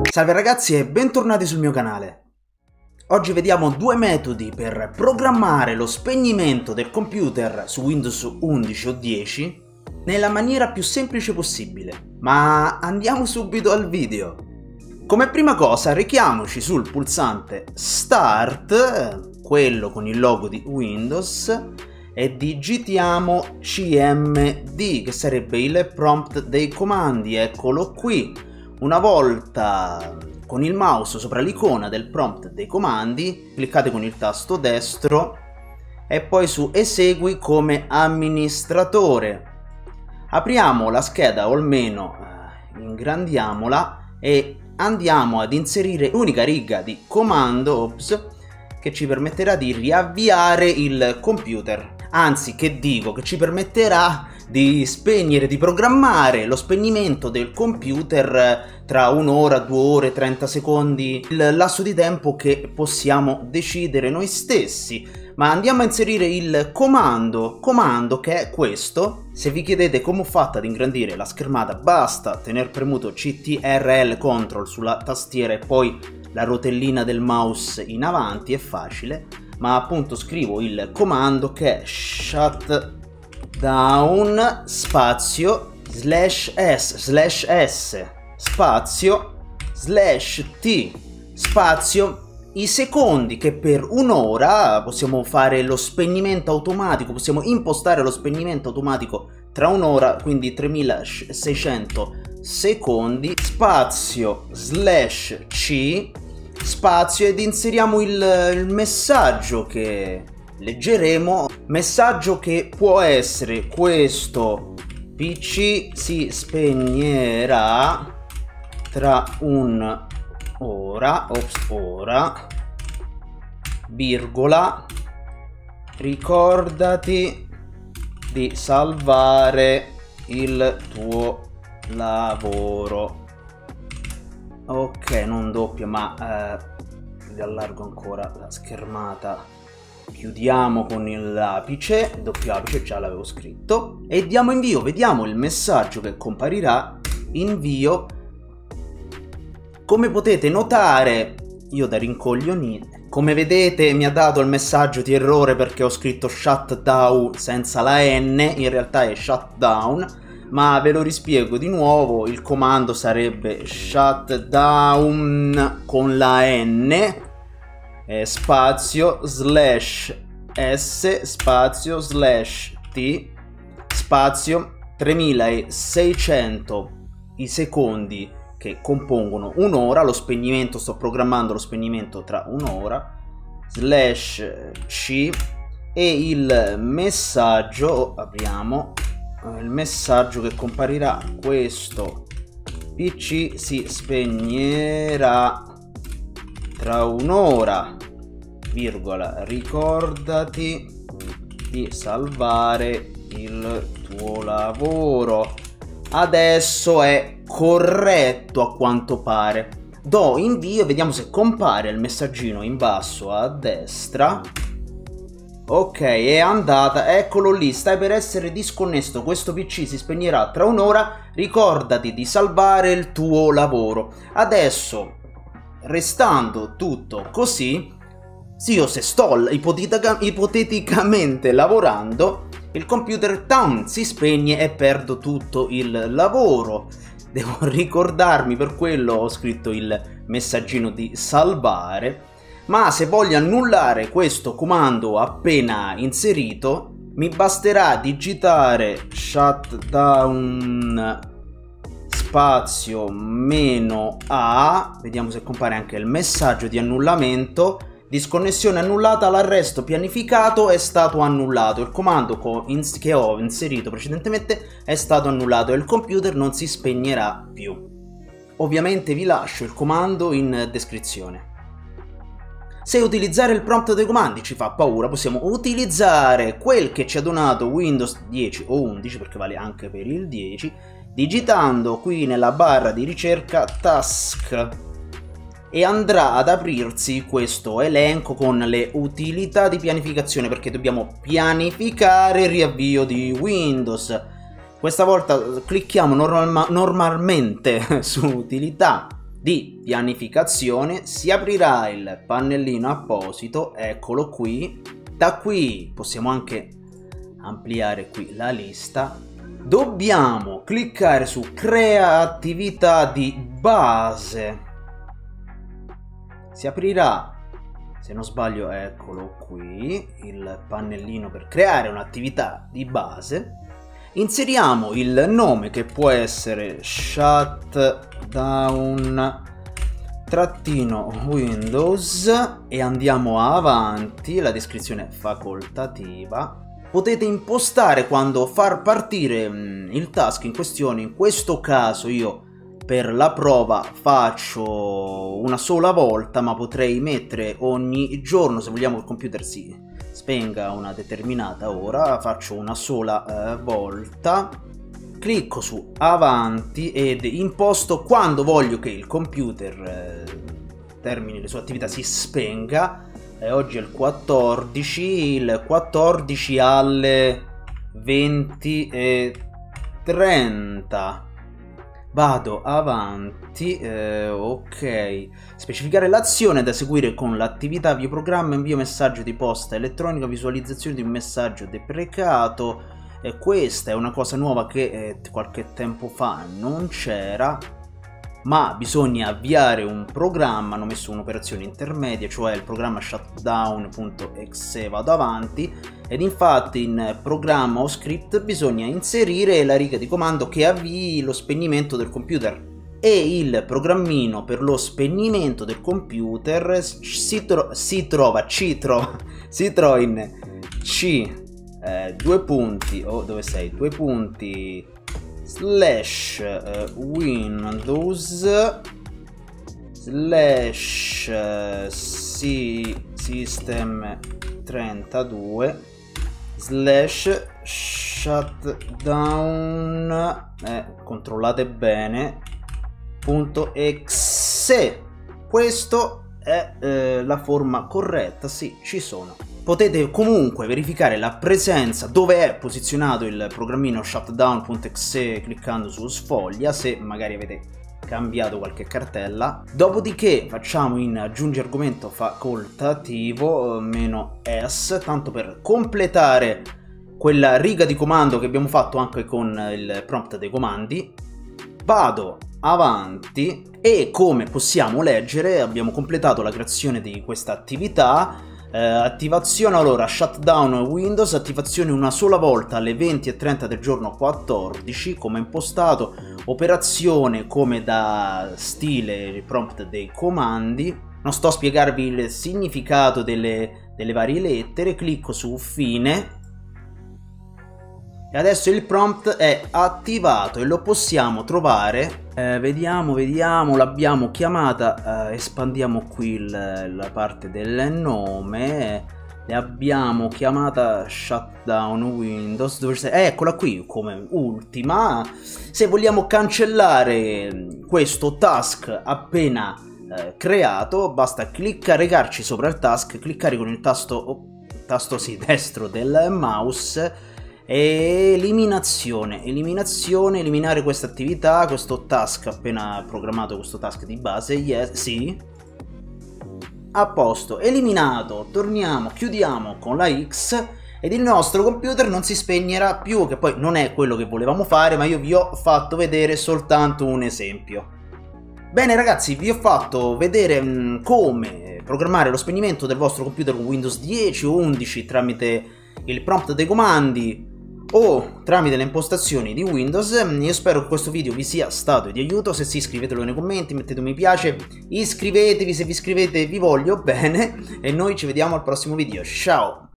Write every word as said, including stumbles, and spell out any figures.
Salve ragazzi e bentornati sul mio canale. Oggi vediamo due metodi per programmare lo spegnimento del computer su Windows undici o dieci nella maniera più semplice possibile. Ma andiamo subito al video. Come prima cosa rechiamoci sul pulsante Start, quello con il logo di Windows, e digitiamo C M D, che sarebbe il prompt dei comandi. Eccolo qui. Una volta con il mouse sopra l'icona del prompt dei comandi, cliccate con il tasto destro e poi su Esegui come amministratore. Apriamo la scheda, o almeno eh, ingrandiamola, e andiamo ad inserire l'unica riga di comando ops, che ci permetterà di riavviare il computer. Anzi, che dico, che ci permetterà di spegnere, di programmare lo spegnimento del computer tra un'ora, due ore, trenta secondi, il lasso di tempo che possiamo decidere noi stessi. Ma andiamo a inserire il comando, comando che è questo. Se vi chiedete come ho fatto ad ingrandire la schermata, basta tener premuto C T R L Control sulla tastiera e poi la rotellina del mouse in avanti, è facile. Ma appunto scrivo il comando che è shutdown spazio slash s slash s spazio slash t spazio i secondi che per un'ora possiamo fare lo spegnimento automatico, possiamo impostare lo spegnimento automatico tra un'ora, quindi tremilaseicento secondi, spazio slash c spazio, ed inseriamo il, il messaggio che leggeremo, messaggio che può essere questo: P C si spegnerà tra un'ora, ops, ora, virgola, ricordati di salvare il tuo lavoro. Ok, non doppia, ma eh, vi allargo ancora la schermata. Chiudiamo con l'apice, doppio apice, già l'avevo scritto, e diamo invio. Vediamo il messaggio che comparirà. Invio. Come potete notare, io da rincoglionito, come vedete mi ha dato il messaggio di errore perché ho scritto shutdown senza la N, in realtà è shutdown. Ma ve lo rispiego di nuovo, il comando sarebbe shutdown con la N, eh, spazio slash S spazio slash T spazio tremilaseicento i secondi che compongono un'ora, lo spegnimento, sto programmando lo spegnimento tra un'ora, slash C, e il messaggio, apriamo, il messaggio che comparirà questo: P C si spegnerà tra un'ora, virgola, ricordati di salvare il tuo lavoro. Adesso è corretto a quanto pare. Do invio, vediamo se compare il messaggino in basso a destra. Ok, è andata, eccolo lì, stai per essere disconnesso, questo P C si spegnerà tra un'ora, ricordati di salvare il tuo lavoro. Adesso, restando tutto così, sì, io se sto ipotetica, ipoteticamente lavorando, il computer tam si spegne e perdo tutto il lavoro. Devo ricordarmi, per quello ho scritto il messaggino di salvare. Ma se voglio annullare questo comando appena inserito, mi basterà digitare shutdown spazio meno A, vediamo se compare anche il messaggio di annullamento: disconnessione annullata, l'arresto pianificato è stato annullato, il comando che ho inserito precedentemente è stato annullato e il computer non si spegnerà più. Ovviamente vi lascio il comando in descrizione. Se utilizzare il prompt dei comandi ci fa paura, possiamo utilizzare quel che ci ha donato Windows dieci o undici, perché vale anche per il dieci, digitando qui nella barra di ricerca task, e andrà ad aprirsi questo elenco con le utilità di pianificazione, perché dobbiamo pianificare il riavvio di Windows. Questa volta clicchiamo norma normalmente su utilità di pianificazione, si aprirà il pannellino apposito, eccolo qui. Da qui possiamo anche ampliare qui la lista. Dobbiamo cliccare su crea attività di base. Si aprirà, se non sbaglio, eccolo qui, il pannellino per creare un'attività di base. Inseriamo il nome, che può essere shutdown trattino Windows, e andiamo avanti. La descrizione è facoltativa. Potete impostare quando far partire mh, il task in questione. In questo caso io per la prova faccio una sola volta, ma potrei mettere ogni giorno se vogliamo che il computer si spenga una determinata ora. Faccio una sola eh, volta, clicco su avanti ed imposto quando voglio che il computer eh, termini le sue attività, si spenga. Eh, oggi è il quattordici, il quattordici alle venti e trenta. Vado avanti, eh, ok. Specificare l'azione da seguire con l'attività avvio programma, invio messaggio di posta elettronica, visualizzazione di un messaggio deprecato. E eh, questa è una cosa nuova che eh, qualche tempo fa non c'era, ma bisogna avviare un programma. Hanno messo un'operazione intermedia, cioè il programma shutdown.exe. Vado avanti ed infatti in programma o script bisogna inserire la riga di comando che avvii lo spegnimento del computer, e il programmino per lo spegnimento del computer si, tro si trova ci trova si trova in c eh, due punti o oh, dove sei due punti slash uh, windows slash uh, system trentadue slash shutdown, eh, controllate bene, punto exe. Questo è eh, la forma corretta, sì, ci sono. Potete comunque verificare la presenza, dove è posizionato il programmino shutdown.exe, cliccando su sfoglia, se magari avete cambiato qualche cartella. Dopodiché facciamo in aggiungi argomento facoltativo meno s, tanto per completare quella riga di comando che abbiamo fatto anche con il prompt dei comandi. Vado avanti e, come possiamo leggere, abbiamo completato la creazione di questa attività. Eh, attivazione, allora, shutdown Windows, attivazione una sola volta alle venti e trenta del giorno quattordici, come impostato. Operazione come da stile prompt dei comandi. Non sto a spiegarvi il significato delle, delle varie lettere. Clicco su fine e adesso il prompt è attivato e lo possiamo trovare. Eh, vediamo, vediamo, l'abbiamo chiamata, eh, espandiamo qui il, la parte del nome, le abbiamo chiamata shutdown Windows, dove sei? Eh, eccola qui come ultima. Se vogliamo cancellare questo task appena eh, creato, basta cliccare, recarci sopra il task, cliccare con il tasto, oh, tasto sì, destro del mouse. Eliminazione, eliminazione, eliminare questa attività, questo task appena programmato, questo task di base, yes, sì, a posto, eliminato. Torniamo, chiudiamo con la X ed il nostro computer non si spegnerà più, che poi non è quello che volevamo fare, ma io vi ho fatto vedere soltanto un esempio. Bene ragazzi, vi ho fatto vedere mh, come programmare lo spegnimento del vostro computer con Windows dieci o undici tramite il prompt dei comandi o tramite le impostazioni di Windows. Io spero che questo video vi sia stato di aiuto. Se sì, iscrivetelo nei commenti, mettete un mi piace, iscrivetevi, se vi iscrivete vi voglio bene e noi ci vediamo al prossimo video. Ciao!